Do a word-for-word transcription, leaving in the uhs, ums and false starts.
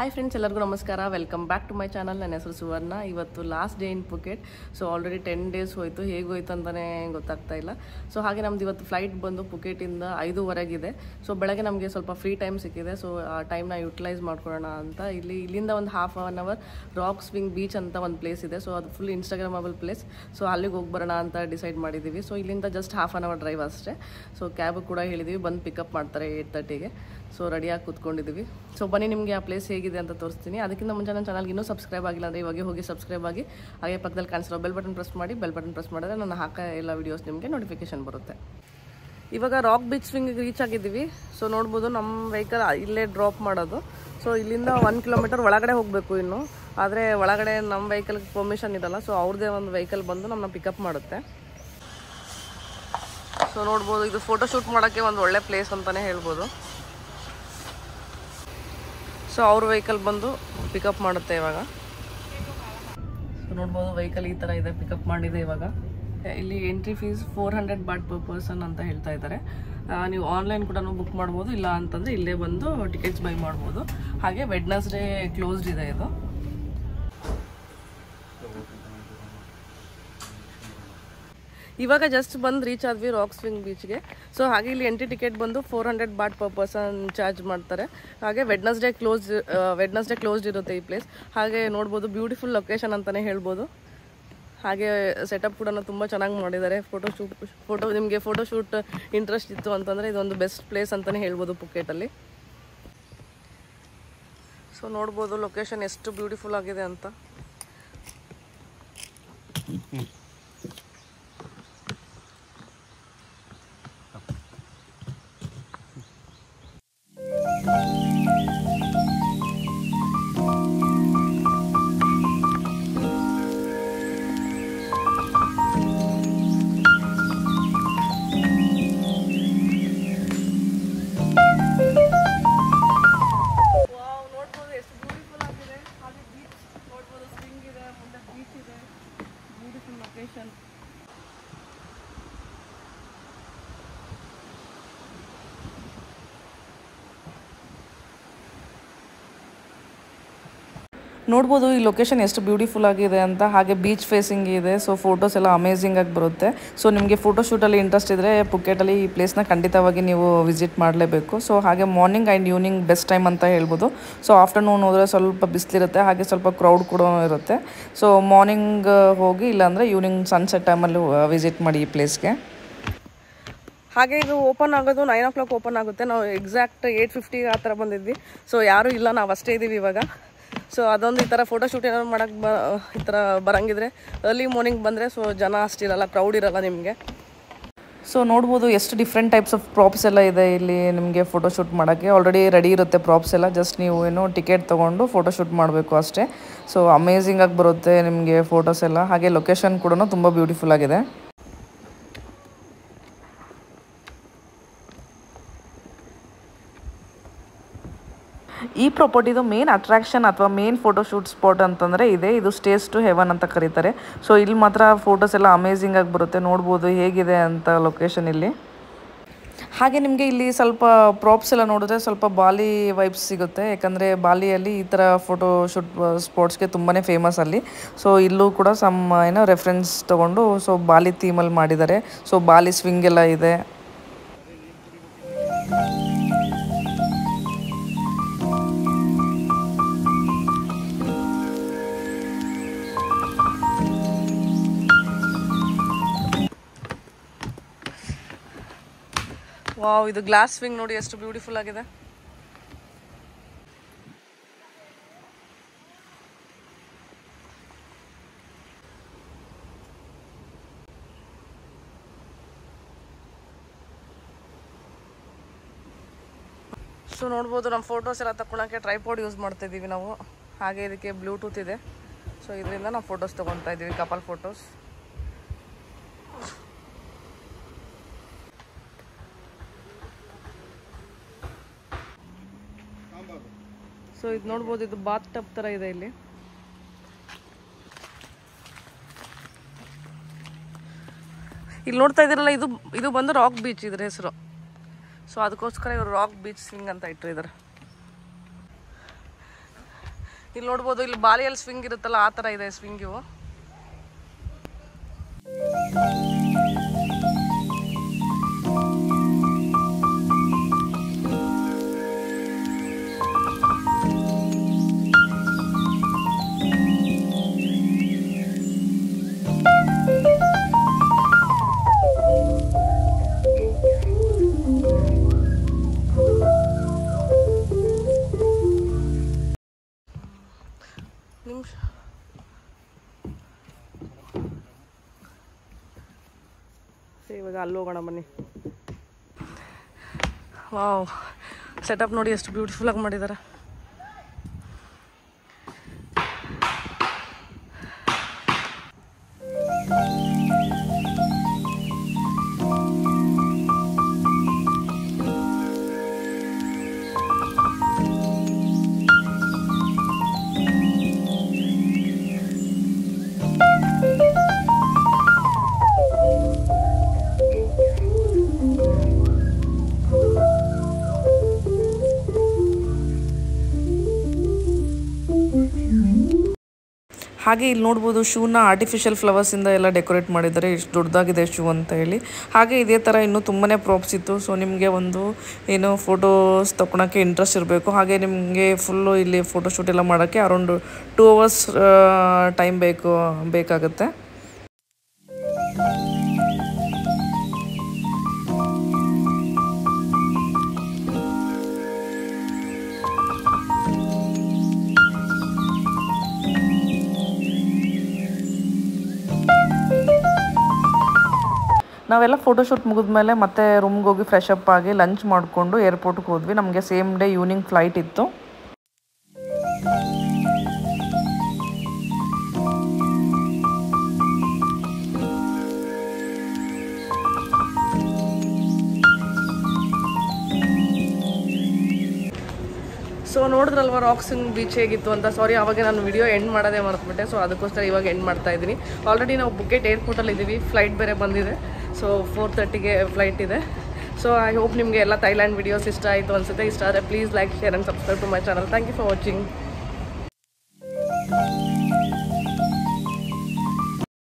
Hi friends, ಎಲ್ಲರಿಗೂ ನಮಸ್ಕಾರ. Welcome back to my channel. ನನ್ನ ಹೆಸರು ಸುವರ್ಣ. ಇವತ್ತು last day in Phuket. So already ten days ಹೋಯಿತು. ಹೇಗೆ ಹೋಯ್ತು ಅಂತಲೇ ಗೊತ್ತಾಗ್ತಾ ಇಲ್ಲ. ಸೊ ಹಾಗೆ ನಮ್ದು ಇವತ್ತು ಫ್ಲೈಟ್ ಬಂದು ಪುಕೆಟಿಂದ ಐದುವರೆಗಿದೆ. ಸೊ ಬೆಳಗ್ಗೆ ನಮಗೆ ಸ್ವಲ್ಪ ಫ್ರೀ ಟೈಮ್ ಸಿಕ್ಕಿದೆ. ಸೊ ಆ ಟೈಮ್ನ ಯುಟಿಲೈಸ್ ಮಾಡ್ಕೊಳ್ಳೋಣ ಅಂತ ಇಲ್ಲಿ ಇಲ್ಲಿಂದ ಒಂದು half an hour rock swing beach ಅಂತ ಒಂದು ಪ್ಲೇಸ್ ಇದೆ. ಸೊ ಅದು ಫುಲ್ ಇನ್ಸ್ಟಾಗ್ರಾಮಬಲ್ ಪ್ಲೇಸ್. ಸೊ ಅಲ್ಲಿಗೆ ಹೋಗಿ ಬರೋಣ ಅಂತ ಡಿಸೈಡ್ ಮಾಡಿದ್ದೀವಿ. ಸೊ ಇಲ್ಲಿಂದ just half an hour drive ಅಷ್ಟೇ. ಸೊ ಕ್ಯಾಬ್ ಕೂಡ ಹೇಳಿದ್ದೀವಿ, ಬಂದು ಪಿಕಪ್ ಮಾಡ್ತಾರೆ ಏಯ್ಟ್ ತರ್ಟಿಗೆ. ಸೊ ರೆಡಿಯಾಗಿ ಕೂತ್ಕೊಂಡಿದ್ದೀವಿ. ಸೊ ಬನ್ನಿ, ನಿಮಗೆ ಆ ಪ್ಲೇಸ್ ಹೇಗಿದೆ ಅಂತ ತೋರಿಸ್ತೀನಿ. ಅದಕ್ಕಿಂತ ಮುಂಚೆ ನನ್ನ ಚಾನಲ್ಗೆ ಇನ್ನೂ ಸಬ್ಸ್ಕ್ರೈಬ್ ಆಗಿಲ್ಲ ಅಂದರೆ ಇವಾಗ ಹೋಗಿ ಸಬ್ಸ್ಕ್ರೈಬ್ ಆಗಿ, ಹಾಗೆ ಪಕ್ಕದಲ್ಲಿ ಕಾಣಿಸಿರೋ ಬೆಲ್ ಬಟನ್ ಪ್ರೆಸ್ ಮಾಡಿ. ಬೆಲ್ ಬಟನ್ ಪ್ರೆಸ್ ಮಾಡಿದ್ರೆ ನಾನು ಹಾಕೋ ಎಲ್ಲ ವೀಡಿಯೋಸ್ ನಿಮಗೆ ನೋಟಿಫಿಕೇಶನ್ ಬರುತ್ತೆ. ಇವಾಗ ರಾಕ್ ಬೀಚ್ ಸ್ವಿಂಗಿಗೆ ರೀಚ್ ಆಗಿದ್ದೀವಿ. ಸೊ ನೋಡ್ಬೋದು, ನಮ್ಮ ವೆಹಿಕಲ್ ಇಲ್ಲೇ ಡ್ರಾಪ್ ಮಾಡೋದು. ಸೊ ಇಲ್ಲಿಂದ ಒನ್ ಕಿಲೋಮೀಟರ್ ಒಳಗಡೆ ಹೋಗಬೇಕು ಇನ್ನು. ಆದರೆ ಒಳಗಡೆ ನಮ್ಮ ವೆಹಿಕಲ್ಗೆ ಪರ್ಮಿಷನ್ ಇರಲ್ಲ. ಸೊ ಅವ್ರದ್ದೇ ಒಂದು ವೆಹಿಕಲ್ ಬಂದು ನಮ್ಮನ್ನ ಪಿಕಪ್ ಮಾಡುತ್ತೆ. ಸೊ ನೋಡ್ಬೋದು, ಇದು ಫೋಟೋ ಶೂಟ್ ಮಾಡೋಕ್ಕೆ ಒಂದು ಒಳ್ಳೆ ಪ್ಲೇಸ್ ಅಂತಲೇ ಹೇಳ್ಬೋದು. ಸೊ ಅವ್ರ ವೆಹಿಕಲ್ ಬಂದು ಪಿಕಪ್ ಮಾಡುತ್ತೆ ಇವಾಗ. ಸೊ ನೋಡ್ಬೋದು, ವೆಹಿಕಲ್ ಈ ಥರ ಇದೆ, ಪಿಕಪ್ ಮಾಡಿದೆ ಇವಾಗ. ಇಲ್ಲಿ entry fees four hundred baht per person ಅಂತ ಹೇಳ್ತಾ ಇದ್ದಾರೆ. ನೀವು ಆನ್ಲೈನ್ ಕೂಡ ಬುಕ್ ಮಾಡ್ಬೋದು, ಇಲ್ಲ ಅಂತಂದರೆ ಇಲ್ಲೇ ಬಂದು ಟಿಕೆಟ್ಸ್ ಬೈ ಮಾಡ್ಬೋದು. ಹಾಗೆ ವೆಡ್ನಸ್ಡೇ ಕ್ಲೋಸ್ಡ್ ಇದೆ ಇದು. ಇವಾಗ ಜಸ್ಟ್ ಬಂದು ರೀಚ್ ಆದ್ವಿ ರಾಕ್ ಸ್ವಿಂಗ್ ಬೀಚ್ಗೆ. ಸೊ ಹಾಗೆ ಇಲ್ಲಿ ಎಂಟ್ರಿ ಟಿಕೆಟ್ ಬಂದು four hundred baht per person charge ಮಾಡ್ತಾರೆ. ಹಾಗೆ ವೆಡ್ನಸ್ಡೇ ಕ್ಲೋಸ್ ವೆಡ್ನಸ್ಡೇ ಕ್ಲೋಸ್ಡ್ ಇರುತ್ತೆ ಈ ಪ್ಲೇಸ್. ಹಾಗೆ ನೋಡ್ಬೋದು, ಬ್ಯೂಟಿಫುಲ್ ಲೊಕೇಶನ್ ಅಂತಲೇ ಹೇಳ್ಬೋದು. ಹಾಗೆ ಸೆಟಪ್ ಕೂಡ ತುಂಬ ಚೆನ್ನಾಗಿ ಮಾಡಿದ್ದಾರೆ. ಫೋಟೋ ಶೂಟ್ ಫೋಟೋ ನಿಮಗೆ ಫೋಟೋ ಶೂಟ್ ಇಂಟ್ರೆಸ್ಟ್ ಇತ್ತು ಅಂತಂದರೆ ಇದೊಂದು ಬೆಸ್ಟ್ ಪ್ಲೇಸ್ ಅಂತಲೇ ಹೇಳ್ಬೋದು ಪುಕೆಟಲ್ಲಿ. ಸೊ ನೋಡ್ಬೋದು ಲೊಕೇಶನ್ ಎಷ್ಟು ಬ್ಯೂಟಿಫುಲ್ ಆಗಿದೆ ಅಂತ. ನೋಡ್ಬೋದು ಈ ಲೊಕೇಶನ್ ಎಷ್ಟು ಬ್ಯೂಟಿಫುಲ್ ಆಗಿದೆ ಅಂತ. ಹಾಗೆ ಬೀಚ್ ಫೇಸಿಂಗ್ ಇದೆ. ಸೊ ಫೋಟೋಸ್ ಎಲ್ಲ ಅಮೇಝಿಂಗ್ ಆಗಿ ಬರುತ್ತೆ. ಸೊ ನಿಮಗೆ ಫೋಟೋ ಶೂಟಲ್ಲಿ ಇಂಟ್ರೆಸ್ಟ್ ಇದ್ದರೆ ಪುಕೆಟಲ್ಲಿ ಈ ಪ್ಲೇಸ್ನ ಖಂಡಿತವಾಗಿ ನೀವು ವಿಸಿಟ್ ಮಾಡಲೇಬೇಕು. ಸೊ ಹಾಗೆ morning and evening best time ಅಂತ ಹೇಳ್ಬೋದು. ಸೊ ಆಫ್ಟರ್ನೂನ್ ಹೋದರೆ ಸ್ವಲ್ಪ ಬಿಸಿಲಿರುತ್ತೆ, ಹಾಗೆ ಸ್ವಲ್ಪ ಕ್ರೌಡ್ ಕೂಡ ಇರುತ್ತೆ. ಸೊ ಮಾರ್ನಿಂಗ್ ಹೋಗಿ, ಇಲ್ಲಾಂದರೆ ಈವ್ನಿಂಗ್ ಸನ್ಸೆಟ್ ಟೈಮಲ್ಲಿ ವಿಸಿಟ್ ಮಾಡಿ ಈ ಪ್ಲೇಸ್ಗೆ. ಹಾಗೆ ಇದು ಓಪನ್ ಆಗೋದು ನೈನ್ ಓ ಕ್ಲಾಕ್ ಓಪನ್ ಆಗುತ್ತೆ. ನಾವು ಎಕ್ಸಾಕ್ಟ್ ಏಯ್ಟ್ ಫಿಫ್ಟಿಗೆ ಆ ಥರ ಬಂದಿದ್ವಿ. ಸೊ ಯಾರೂ ಇಲ್ಲ, ನಾವು ಅಷ್ಟೇ ಇದ್ದೀವಿ ಇವಾಗ. ಸೊ ಅದೊಂದು ಈ ಥರ ಫೋಟೋ ಶೂಟ್ ಏನಾದ್ರು ಮಾಡೋಕ್ಕೆ ಬ ಈ ಥರ ಬರೋಂಗಿದ್ರೆ ಅರ್ಲಿ ಮಾರ್ನಿಂಗ್ ಬಂದರೆ ಸೊ ಜನ ಅಷ್ಟಿರಲ್ಲ, ಕ್ರೌಡ್ ಇರಲ್ಲ ನಿಮಗೆ. ಸೊ ನೋಡ್ಬೋದು ಎಷ್ಟು ಡಿಫ್ರೆಂಟ್ ಟೈಪ್ಸ್ ಆಫ್ ಪ್ರಾಪ್ಸ್ ಎಲ್ಲ ಇದೆ ಇಲ್ಲಿ ನಿಮಗೆ ಫೋಟೋ ಶೂಟ್ ಮಾಡೋಕ್ಕೆ. ಆಲ್ರೆಡಿ ರೆಡಿ ಇರುತ್ತೆ ಪ್ರಾಪ್ಸ್ ಎಲ್ಲ. ಜಸ್ಟ್ ನೀವು ಏನು ಟಿಕೆಟ್ ತೊಗೊಂಡು ಫೋಟೋ ಶೂಟ್ ಮಾಡಬೇಕು ಅಷ್ಟೇ. ಸೊ ಅಮೇಝಿಂಗಾಗಿ ಬರುತ್ತೆ ನಿಮಗೆ ಫೋಟೋಸ್ ಎಲ್ಲ. ಹಾಗೆ ಲೊಕೇಶನ್ ಕೂಡ ತುಂಬ ಬ್ಯೂಟಿಫುಲ್ ಆಗಿದೆ. ಈ ಪ್ರಾಪರ್ಟಿದು ಮೇನ್ ಅಟ್ರಾಕ್ಷನ್ ಅಥವಾ ಮೇನ್ ಫೋಟೋ ಶೂಟ್ ಸ್ಪಾಟ್ ಅಂತಂದರೆ ಇದೆ. ಇದು ಸ್ಟೇಸ್ ಟು ಹೆವನ್ ಅಂತ ಕರೀತಾರೆ. ಸೊ ಇಲ್ಲಿ ಮಾತ್ರ ಫೋಟೋಸ್ ಎಲ್ಲ ಅಮೇಝಿಂಗ್ ಆಗಿ ಬರುತ್ತೆ. ನೋಡ್ಬೋದು ಹೇಗಿದೆ ಅಂತ ಲೊಕೇಶನ್ ಇಲ್ಲಿ. ಹಾಗೆ ನಿಮಗೆ ಇಲ್ಲಿ ಸ್ವಲ್ಪ ಪ್ರಾಪ್ಸ್ ಎಲ್ಲ ನೋಡಿದ್ರೆ ಸ್ವಲ್ಪ ಬಾಲಿ ವೈಬ್ಸ್ ಸಿಗುತ್ತೆ. ಯಾಕಂದರೆ ಬಾಲಿಯಲ್ಲಿ ಈ ಥರ ಫೋಟೋ ಶೂಟ್ ಸ್ಪಾಟ್ಸ್ಗೆ ತುಂಬಾ ಫೇಮಸ್ ಅಲ್ಲಿ. ಸೊ ಇಲ್ಲೂ ಕೂಡ ಸಮ್ ಏನೋ ರೆಫರೆನ್ಸ್ ತೊಗೊಂಡು ಸೊ ಬಾಲಿ ಥೀಮಲ್ಲಿ ಮಾಡಿದ್ದಾರೆ. ಸೊ ಬಾಲಿ ಸ್ವಿಂಗ್ ಎಲ್ಲ ಇದೆ. ವಾವ್, ಇದು ಗ್ಲಾಸ್ ಸ್ವಿಂಗ್ ನೋಡಿ ಎಷ್ಟು ಬ್ಯೂಟಿಫುಲ್ ಆಗಿದೆ. ಸೊ ನೋಡ್ಬೋದು, ನಮ್ಮ ಫೋಟೋಸ್ ಎಲ್ಲ ತಗೊಳಕ್ಕೆ ಟ್ರೈಪಾಡ್ ಯೂಸ್ ಮಾಡ್ತಾ ಇದ್ದೀವಿ ನಾವು. ಹಾಗೆ ಇದಕ್ಕೆ ಬ್ಲೂಟೂತ್ ಇದೆ. ಸೊ ಇದರಿಂದ ನಾವು ಫೋಟೋಸ್ ತೊಗೊತಾ ಇದ್ದೀವಿ, ಕಪಲ್ ಫೋಟೋಸ್. ಸೊ ಇದು ನೋಡ್ಬೋದು, ಇದು ಬಾತ್ ಟಬ್ ಥರ ಇದೆ ಇಲ್ಲಿ. ಇಲ್ಲಿ ನೋಡ್ತಾ ಇದ್ದೀರಲ್ಲ, ಇದು ಇದು ಬಂದು ರಾಕ್ ಬೀಚ್ ಇದ್ರ ಹೆಸರು. ಸೊ ಅದಕ್ಕೋಸ್ಕರ ಇವರು ರಾಕ್ ಬೀಚ್ ಸ್ವಿಂಗ್ ಅಂತ ಇಟ್ಟಿದ್ದಾರೆ. ಇಲ್ಲಿ ನೋಡ್ಬೋದು, ಇಲ್ಲಿ ಬಾಲಿಯಲ್ಲಿ ಸ್ವಿಂಗ್ ಇರುತ್ತಲ್ಲ ಆ ಥರ ಇದೆ ಸ್ವಿಂಗ್ ಇವು. ನಿಮಿಷ ಇವಾಗ ಅಲ್ಲಿ ಹೋಗೋಣ ಬನ್ನಿ. ವಾವ್, ಸೆಟಪ್ ನೋಡಿ ಎಷ್ಟು ಬ್ಯೂಟಿಫುಲ್ಲಾಗಿ ಮಾಡಿದ್ದಾರೆ. ಹಾಗೆ ಇಲ್ಲಿ ನೋಡ್ಬೋದು ಶೂನ ಆರ್ಟಿಫಿಷಿಯಲ್ ಫ್ಲವರ್ಸಿಂದ ಎಲ್ಲ ಡೆಕೋರೇಟ್ ಮಾಡಿದ್ದಾರೆ, ಎಷ್ಟು ದೊಡ್ಡದಾಗಿದೆ ಶೂ ಅಂತ ಹೇಳಿ. ಹಾಗೆ ಇದೇ ಥರ ಇನ್ನೂ ತುಂಬಾ ಪ್ರಾಪ್ಸ್ ಇತ್ತು. ಸೊ ನಿಮಗೆ ಒಂದು ಏನು ಫೋಟೋಸ್ ತಗೊಳಕ್ಕೆ ಇಂಟ್ರೆಸ್ಟ್ ಇರಬೇಕು, ಹಾಗೆ ನಿಮಗೆ ಫುಲ್ಲು ಇಲ್ಲಿ ಫೋಟೋಶೂಟ್ ಎಲ್ಲ ಮಾಡೋಕ್ಕೆ ಅರೌಂಡ್ ಟೂ ಅವರ್ಸ್ ಟೈಮ್ ಬೇಕು ಬೇಕಾಗುತ್ತೆ. ನಾವೆಲ್ಲ ಫೋಟೋಶೂಟ್ ಮುಗಿದ್ಮೇಲೆ ಮತ್ತೆ ರೂಮ್ಗೆ ಹೋಗಿ ಫ್ರೆಶ್ ಅಪ್ ಆಗಿ ಲಂಚ್ ಮಾಡಿಕೊಂಡು ಏರ್ಪೋರ್ಟ್ಗೆ ಹೋದ್ವಿ. ನಮಗೆ ಸೇಮ್ ಡೇ ಈವ್ನಿಂಗ್ ಫ್ಲೈಟ್ ಇತ್ತು. ಸೊ ನೋಡಿದ್ರಲ್ವ ರಾಕ್ಸಿಂಗ್ ಬೀಚ್ ಹೇಗಿತ್ತು ಅಂತ. ಸಾರಿ, ಅವಾಗ ನಾನು ವಿಡಿಯೋ ಎಂಡ್ ಮಾಡೋದೇ ಮರೆತುಬಿಟ್ಟೆ. ಸೊ ಅದಕ್ಕೋಸ್ಕರ ಇವಾಗ ಎಂಡ್ ಮಾಡ್ತಾ ಇದ್ದೀನಿ. ಆಲ್ರೆಡಿ ನಾವು ಬುಕೆಟ್ ಏರ್ಪೋರ್ಟಲ್ಲಿ ಇದ್ದೀವಿ, ಫ್ಲೈಟ್ ಬೇರೆ ಬಂದಿದೆ. ಸೊ ಫೋರ್ ತರ್ಟಿಗೆ ಫ್ಲೈಟ್ ಇದೆ. ಸೊ ಐ ಹೋಪ್ ನಿಮಗೆ ಎಲ್ಲ ಥೈಲ್ಯಾಂಡ್ ವಿಡಿಯೋಸ್ ಇಷ್ಟ ಆಯಿತು ಅನಿಸುತ್ತೆ. ಇಷ್ಟ ಆದರೆ please like, share and subscribe to my channel. Thank you for watching.